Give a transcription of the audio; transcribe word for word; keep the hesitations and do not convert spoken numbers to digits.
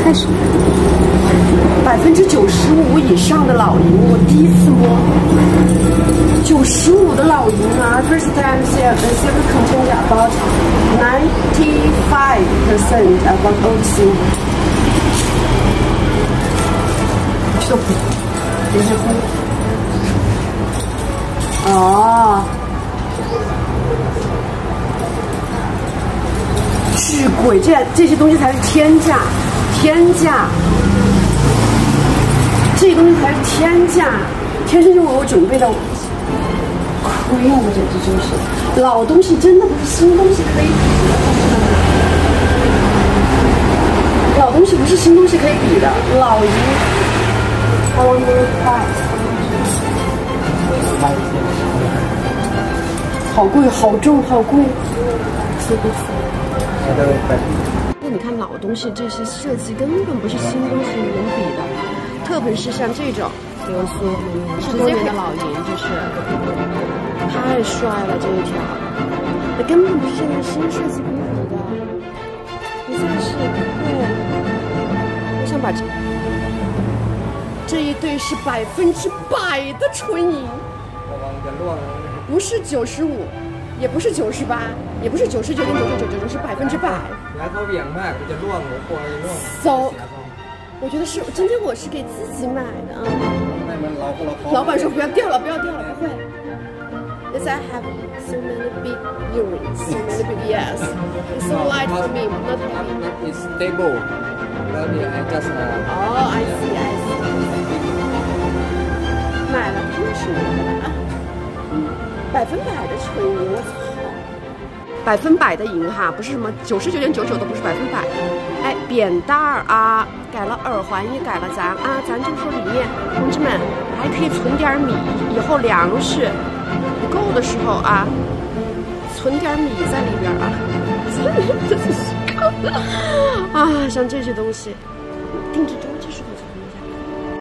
开始。百分之九十五以上的老银，我第一次摸。九十五的老银啊 ，first time see the silver content about ninety-five percent about old silver。这不，这是灰。哦。 巨贵，这这些东西才是天价，天价，这些东西才是天价，天生就为我准备的，亏啊！我简直就是，老东西真的不是新东西可以比的，老东西不是新东西可以比的，老银 ，How many price？ 好贵，好重，好贵，吃不起。 那你看老东西，这些设计根本不是新东西能比的，特别是像这种流苏，十多年的老银，这是太帅了这一条，那根本不是现在新设计可以比的。你现在是对，我想把这这一对是百分之百的纯银，不是九十五。 也不是九十八，也不是九十九点九九九九，是百分之百。so， 我觉得是，今天我是给自己买的啊。老板说不要掉了，不要掉了，不会。Yes, I have so many big earrings, so many big yes. It's so light for me, not heavy. It's stable. I just. Oh, I see, I see. 买了，真是买了啊。 百分百的纯银，我操！百分百的银哈，不是什么九十九点九九都不是百分百。哎，扁担儿啊，改了耳环也改了咱啊，咱就说里面，同志们还可以存点米，以后粮食不够的时候啊，存点米在里边啊。真是啊，像这些东西，定制中。